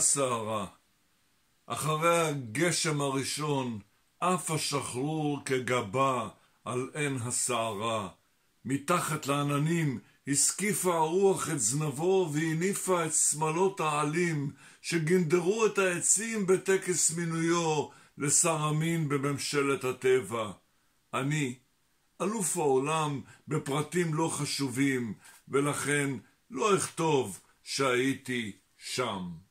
הסערה. אחרי הגשם הראשון, אף השחרור כגבה על עין הסערה. מתחת לעננים הסקיפה הרוח את זנבו והניפה את שמלות העלים שגנדרו את העצים בטקס מינויו לשר המין בממשלת הטבע. אני, אלוף העולם בפרטים לא חשובים, ולכן לא אכתוב שהייתי שם.